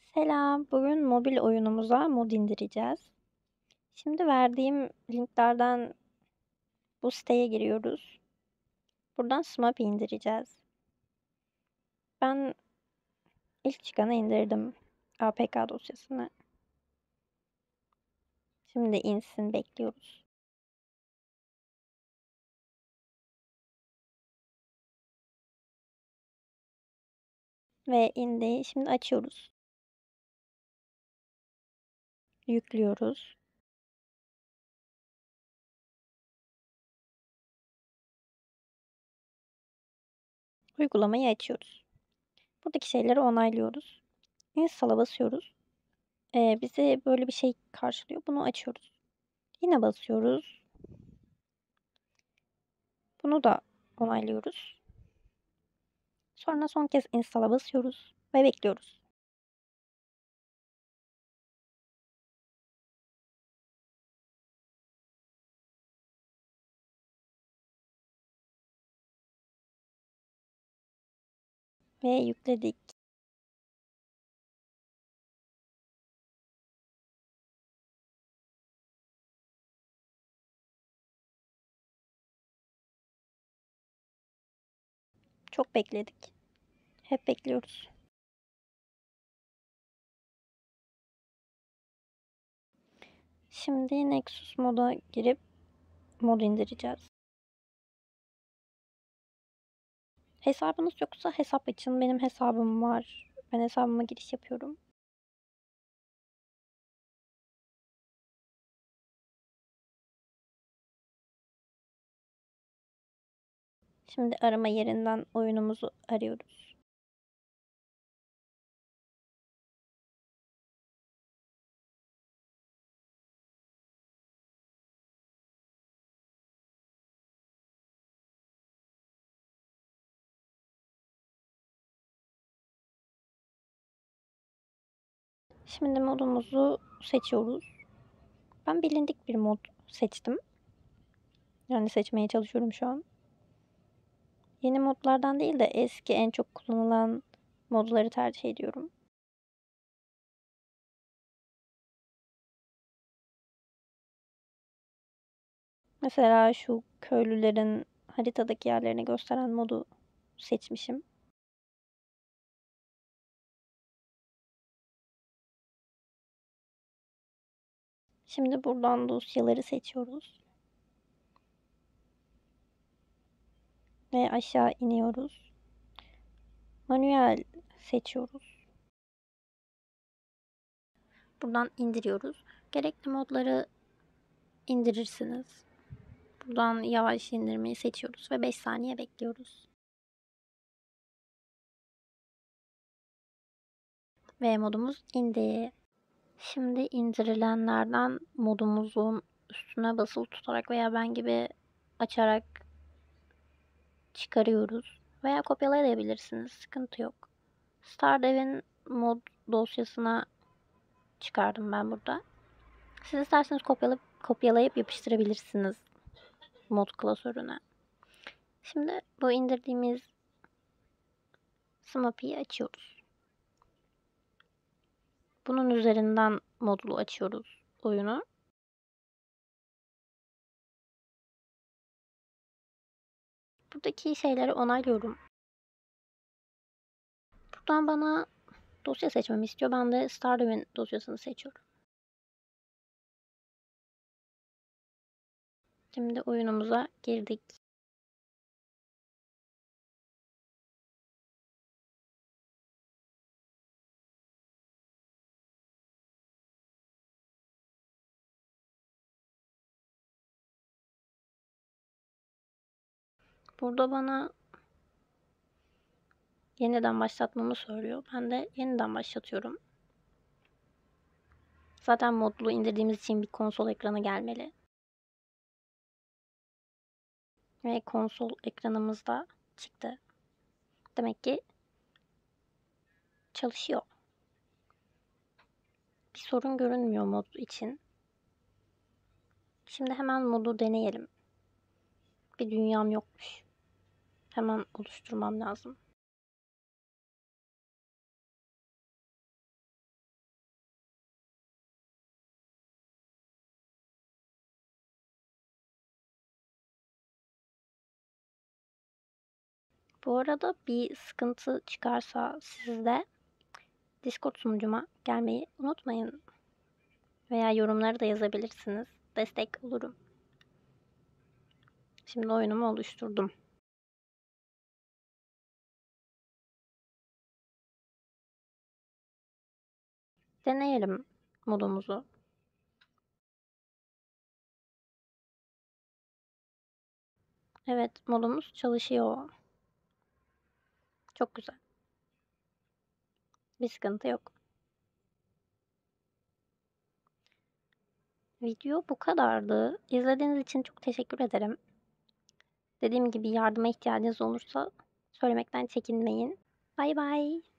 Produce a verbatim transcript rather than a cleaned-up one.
Selam. Bugün mobil oyunumuza mod indireceğiz. Şimdi verdiğim linklerden bu siteye giriyoruz. Buradan Smap'i indireceğiz. Ben ilk çıkanı indirdim. A P K dosyasını. Şimdi insin bekliyoruz. Ve indi. Şimdi açıyoruz. Yüklüyoruz. Uygulamayı açıyoruz. Buradaki şeyleri onaylıyoruz. Install'a basıyoruz. Ee, bizi böyle bir şey karşılıyor. Bunu açıyoruz. Yine basıyoruz. Bunu da onaylıyoruz. Sonra son kez install'a basıyoruz ve bekliyoruz. Ve yükledik. Çok bekledik. Hep bekliyoruz. Şimdi Nexus moda girip mod indireceğiz. Hesabınız yoksa hesap açın. Benim hesabım var. Ben hesabıma giriş yapıyorum. Şimdi arama yerinden oyunumuzu arıyoruz. Şimdi modumuzu seçiyoruz. Ben bilindik bir mod seçtim. Yani seçmeye çalışıyorum şu an. Yeni modlardan değil de eski en çok kullanılan modları tercih ediyorum. Mesela şu köylülerin haritadaki yerlerini gösteren modu seçmişim. Şimdi buradan dosyaları seçiyoruz. Ve aşağı iniyoruz. Manuel seçiyoruz. Buradan indiriyoruz. Gerekli modları indirirsiniz. Buradan yavaş indirmeyi seçiyoruz ve beş saniye bekliyoruz. Ve modumuz indi. Şimdi indirilenlerden modumuzun üstüne basılı tutarak veya ben gibi açarak çıkarıyoruz. Veya kopyalayabilirsiniz. Sıkıntı yok. Stardew'in mod dosyasına çıkardım ben burada. Siz isterseniz kopyalayıp, kopyalayıp yapıştırabilirsiniz mod klasörüne. Şimdi bu indirdiğimiz Smapi'yi açıyoruz. Bunun üzerinden modulu açıyoruz oyunu. Buradaki şeyleri onaylıyorum. Buradan bana dosya seçmemi istiyor. Ben de Stardew'in dosyasını seçiyorum. Şimdi oyunumuza girdik. Burada bana yeniden başlatmamı söylüyor. Ben de yeniden başlatıyorum. Zaten modlu indirdiğimiz için bir konsol ekranı gelmeli. Ve konsol ekranımızda çıktı. Demek ki çalışıyor. Bir sorun görünmüyor mod için. Şimdi hemen modu deneyelim. Bir dünyam yokmuş. Hemen oluşturmam lazım. Bu arada bir sıkıntı çıkarsa sizde Discord sunucuma gelmeyi unutmayın. Veya yorumları da yazabilirsiniz. Destek olurum. Şimdi oyunumu oluşturdum. Deneyelim modumuzu. Evet, modumuz çalışıyor. Çok güzel. Bir sıkıntı yok. Video bu kadardı. İzlediğiniz için çok teşekkür ederim. Dediğim gibi yardıma ihtiyacınız olursa söylemekten çekinmeyin. Bay bay.